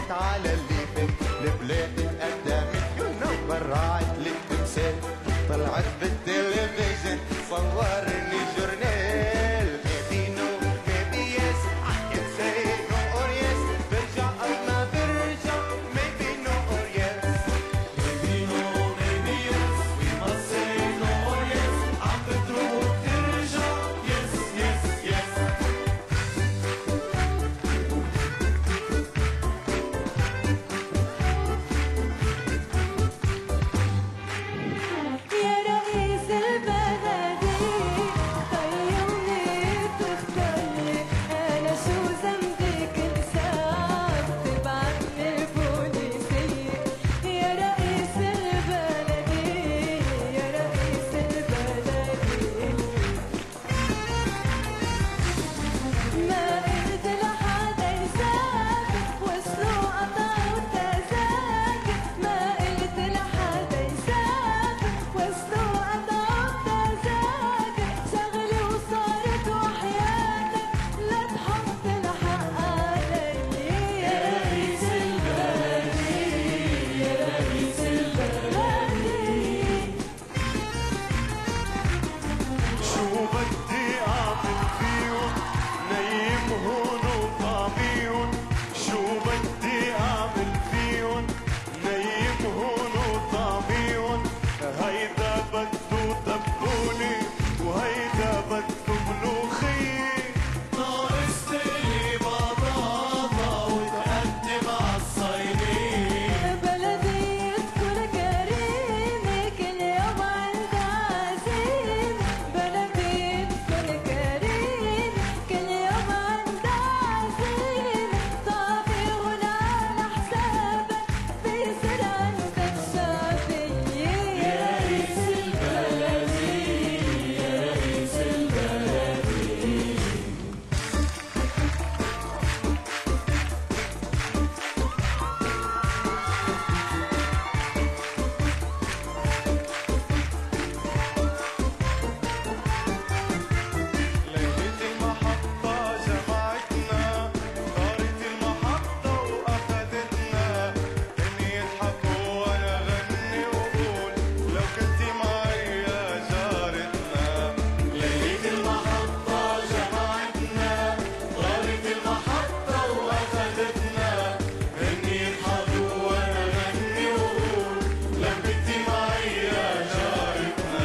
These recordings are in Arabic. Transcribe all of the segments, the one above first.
وقفت على اللي فات، البلاد اتقدمت كلنا وبرعت للتمثال، طلعت بالتلفزيون صورني جورنال، maybe no maybe yes I can say no or yes، برجع أو ما برجع maybe no or yes، maybe no maybe yes we must say no or yes، عم بتروح ترجع yes yes yes. يا رئيس البلدي خيرني تختارني، أنا شو ذنبي كل ساعة بتبعتني البوليسية، يا رئيس البلدي يا رئيس البلدي، ما قلت لحدا يسافر وصلوا قطعوا التذاكر، ما قلت لحدا يسافر وصلوا قطعوا التذاكر، شغلي وصارت وحياتك لا تحط الحق علي، يا رئيس البلدي يا رئيس البلدي. شو بدي أعمل فيهم نيمهن وطعميهم، شو بدي أعمل فيهم نيمهن وطعميهم، هيدا بدو تبولي وهيدا بدو ملوخية، ناقص تقلي بطاطا وتقدم عالصينية. بلدي تكون كريمة كل يوم عندها عزيمة، بلدي تكون كريمة كل يوم عندها عزيمة، طافي هنا على حسابك بيصير عندك شعبية، يا رئيس البلدي يا رئيس البلدي. ليلة المحطة جمعتنا، طارت المحطة وأخدتنا، هن يضحكوا وأنا غني وقول لو كنتي معي يا جارتنا. ليلة المحطة جمعتنا، طارت المحطة وأخدتنا، هن يضحكوا وأنا غني وقول لو كنتي معي يا جارتنا.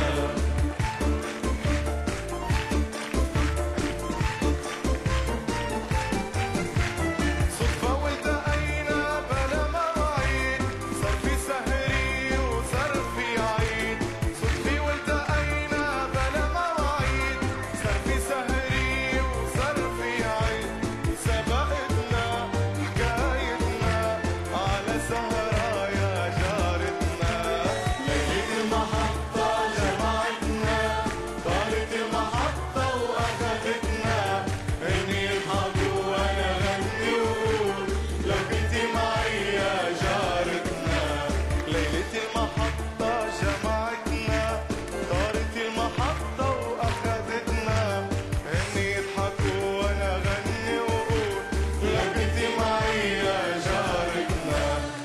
صدفة والتقينا بلا مواعيد، صار في سهري وصار في عيد، صدفة والتقينا بلا مواعيد، صار في سهري وصار في عيد، سبقتنا حكايتنا على سهرة يا جارتنا. ليلة المحطة جمعتنا، طارت المحطة وأخدتنا، هن يضحكوا وأنا غني وقول لو كنتي معي يا جارتنا. ليلة المحطة جمعتنا، طارت المحطة وأخدتنا، هن يضحكوا وأنا غني وقول لو كنتي معي يا جارتنا.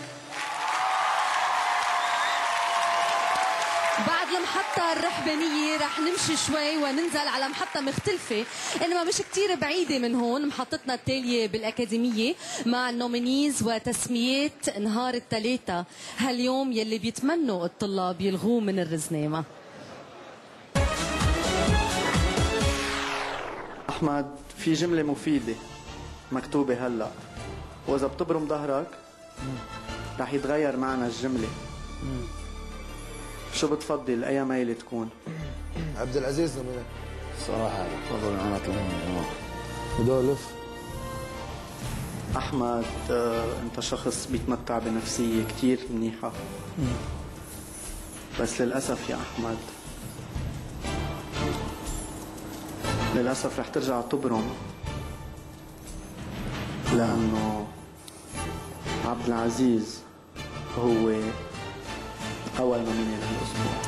بعد المحطة الرحبانية رح نمشي شوي وننزل على محطة مختلفة إنما مش كتير بعيدة من هون، محطتنا التالية بالأكاديمية مع النومينيز وتسميات نهار الثلاثة، هاليوم يلي بيتمنوا الطلاب يلغوه من الرزنامة. أحمد، في جملة مفيدة مكتوبة هلأ، وإذا بتبرم ظهرك رح يتغير معنى الجملة. شو بتفضل أي ميلة تكون؟ عبد العزيز زميلك صراحة بفضل أنا أطلع من ودولف. أحمد، أنت شخص بيتمتع بنفسية كتير منيحة، بس للأسف يا أحمد للأسف رح ترجع تبرم، لأنه عبد العزيز هو أول نوميني لهالأسبوع.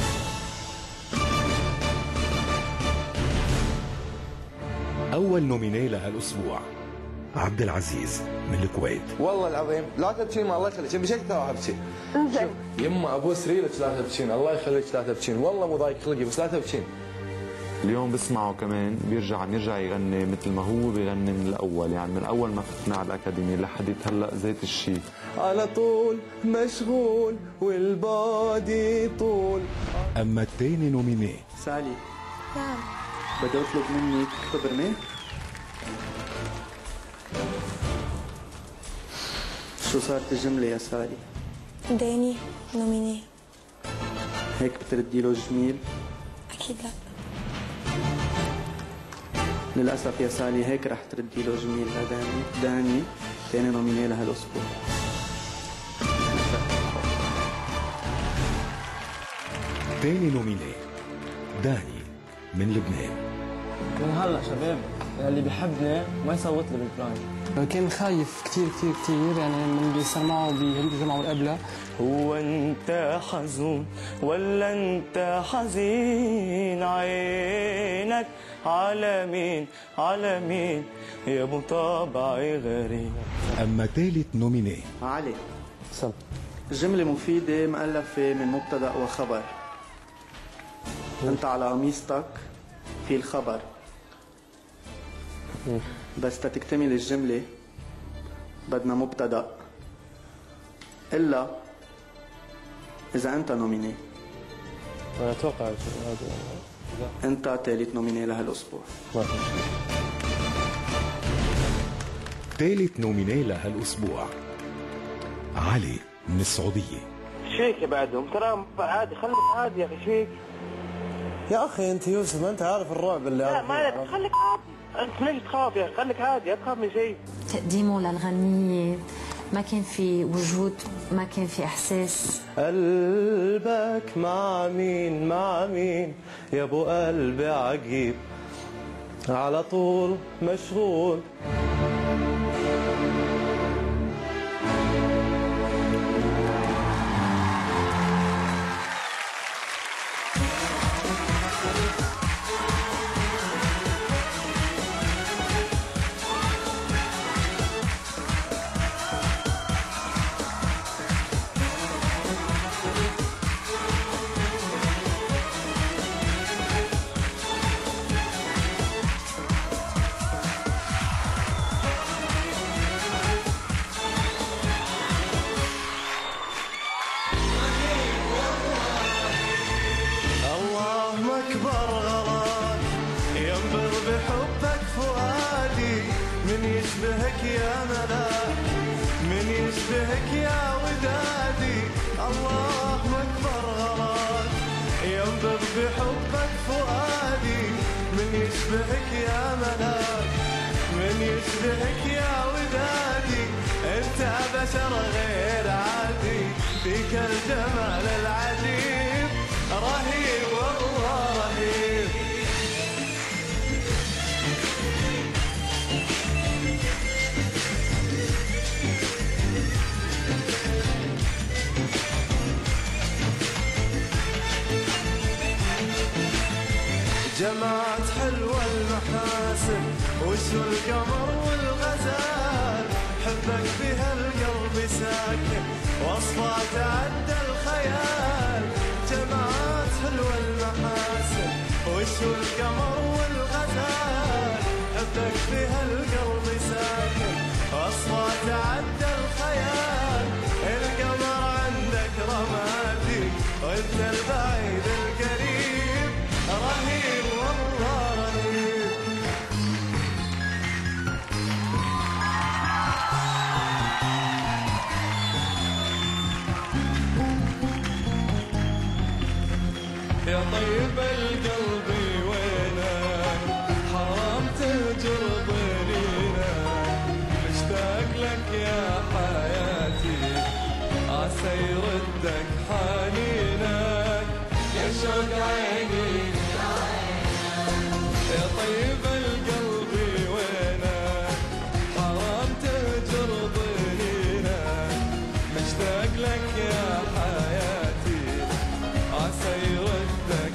أول نوميني لهالأسبوع عبد العزيز من الكويت. والله العظيم لا تبكين، ما الله يخليك، بشكل ترى ابكي. انزين يما ابوس ريلك لا تبكين، الله يخليك لا تبكين، والله مو ضايق خلقي بس لا تبكين. اليوم بسمعه كمان بيرجع يغني مثل ما هو بيغني من الاول، يعني من اول ما فتنا على الاكاديميه لحد هلا زيت الشي. على طول مشغول والبادي طول. اما الثاني نوميني سالي نعم بدي اطلب منك تبرمي. شو صارت الجملة يا سالي؟ داني نوميني. هيك بتردي له جميل؟ اكيد لا. للأسف يا سالي هيك رح تردي له جميل لداني. داني تاني نوميني لهالأسبوع. ثاني نوميني داني من لبنان. من هلا شباب اللي بيحبني ما يصوت لي بالبرايم. كان خايف كثير كثير كثير، يعني من اللي صار معه بهذيك الجمعه والقبلها. هو انت حزون ولا انت حزين؟ عينك على مين على مين يا ابو طبعي غريب. اما ثالث نوميني علي جملة مفيدة مؤلفة من مبتدأ وخبر. انت على قميصتك في الخبر، بس تتكتمل الجملة بدنا مبتدأ إلا إذا أنت نوميني. انا اتوقع هذا أنت ثالث نوميني لهالأسبوع. ثالث نوميني لهالأسبوع علي من السعودية. شيك بعدهم ترى عادي، خليك عادي يا اخي. شيك يا اخي انت يوسف، ما انت عارف الرعب اللي لا ما عليك، خليك عادي. انت ليش تخاف يا اخي؟ خليك عادي، لا تخاف من شيء. تقديمه للغنية ما كان في وجود، ما كان في احساس. قلبك مع مين مع مين يا ابو قلبي عجيب، على طول مشغول. يشبهك يا ملاك، من يشبهك يا ودادي، الله أكبر غلاك، ينبض بحبك فؤادي، من يشبهك يا ملاك، من يشبهك يا ودادي، انت بشر غير عادي، فيك الجمال العجيب، رهيب والله رهيب. جمعت حلوة المحاسن، وشو القمر والغزال، حبك بها القلب ساكن، وصفه تعدى الخيال. جمعت حلوة المحاسن، وشو القمر والغزال، حبك بها القلب ساكن، وصفه تعدى الخيال. القمر عندك رمادي، وانت البعيد القريب، رهيب والله رهيب. يا طيب القلب وينك، حرام تهجر ضنينك، مشتاق لك يا حياتي، عسى يردك حنينك، يا شوق عيني يا طيب القلب وينك، حرام تهجر ضنينك، مشتاق لك يا حياتي، عسى يردك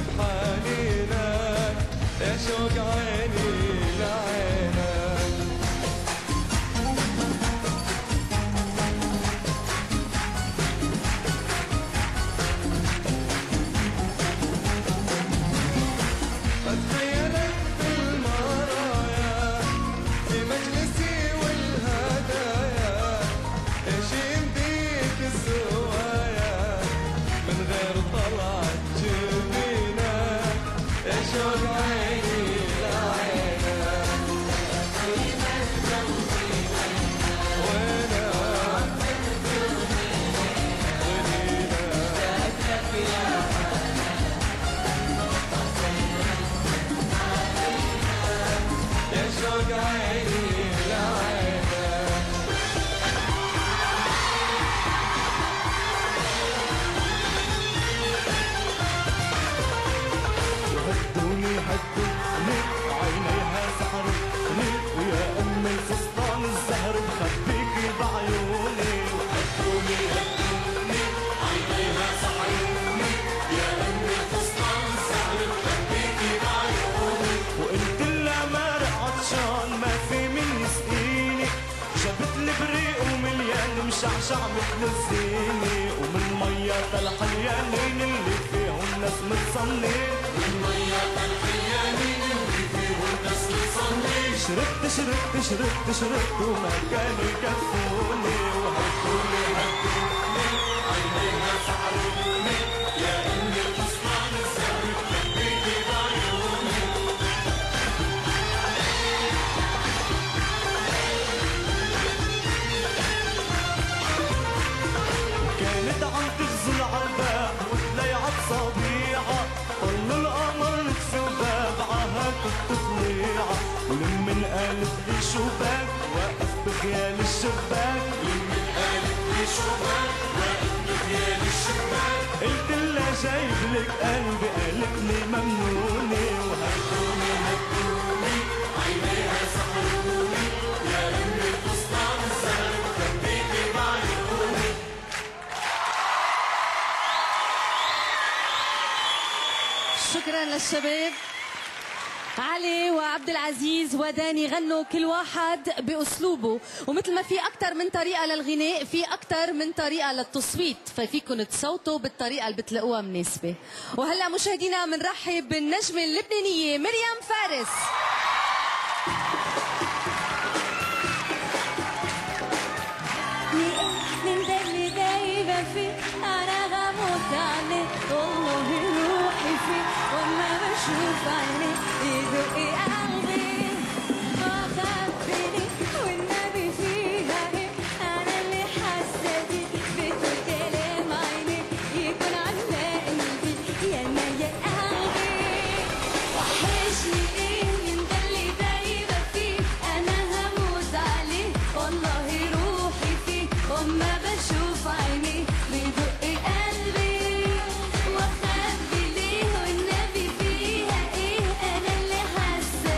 حنينك، يا شوق عيني لعينك. شوق عيني لعينك شوق عيني لعينك هدوني هدوني عينيها سحروني ويا أم الفستان الزهر مخبيكي بعيوني هدوني هدوني عينيها سحروني يا أم الفستان الزهر مخبيكي بعيوني وقلت لها مارق عطشان ما في من يسقيني جابت لي بريق ومليان مشعشع مثل الزيني ومن ميات الحليانين اللي فيهم ناس متصنين من ميات الحليانين اللي فيهم ناس متصنين شربت وما كانوا يكفوني وهدوني هدوني عينيها سحروني يا أمي الفستان الزهر مخبيكي بعيوني كانت عم تغزل عالباب وتليعت صبيعة طلوا القمر في بابعها كنت طليعة ولمن قالت لي شو بك واقف بخيال الشباك لمن قالت لي شو بك واقف بخيال الشباك قلت لها جايب لك قلبي قالت لي ممنوني وهدوني هدوني عينيها سحروني يا أمي الفستان الزهر مخبيكي بعيوني شكرا للشباب. علي وعبد العزيز وداني غنوا كل واحد بأسلوبه، ومثل ما في أكثر من طريقة للغناء في أكثر من طريقة للتصويت، ففيكم تصوتوا بالطريقة اللي بتلاقوها مناسبة. وهلا مشاهدينا بنرحب بالنجمة اللبنانية مريم فارس. من ذا اللي دايبة فيه أنا غموت عليه والله روحي فيه وما بشوف عينيه يدق قلبي وخبيني والنبي فيها إيه أنا اللي حاسة بيه بتقول كلام عينيه يكون على قلبي يا ما يا قلبي وحشني إيه من ذا اللي دايبة فيه أنا هموت عليه والله روحي فيه وما بشوف عينيه بيدق قلبي واخبي ليه والنبي فيها ايه انا اللي حاسه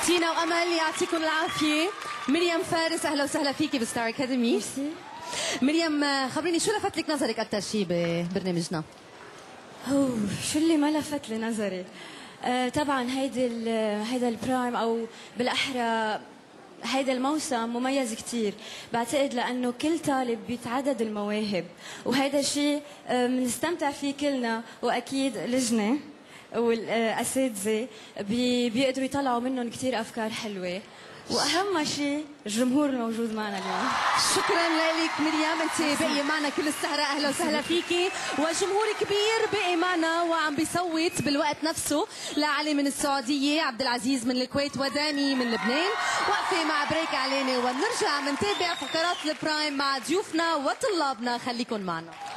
تينا وامل يعطيكم العافيه. مريم فارس اهلا وسهلا فيكي بستار اكاديمي. ميرسي. مريم خبريني شو لفت لك نظرك اكثر شيء ببرنامجنا؟ شو اللي ما لفت لي نظري؟ طبعا هيدا البرايم او بالاحرى هيدا الموسم مميز كتير، بعتقد لانه كل طالب بيتعدد المواهب، وهيدا الشيء بنستمتع فيه كلنا، واكيد لجنه والاساتذه بيقدروا يطلعوا منهم كتير افكار حلوه، واهم شيء الجمهور الموجود معنا اليوم. شكرا لك مريم، انت باقيه معنا كل السهره، اهلا وسهلا فيكي. وجمهور كبير باقي معنا وعم بيصوت بالوقت نفسه لعلي من السعوديه، عبد العزيز من الكويت، وداني من لبنان. وقفه مع بريك اعلاني وبنرجع بنتابع فقرات البرايم مع ضيوفنا وطلابنا، خليكن معنا.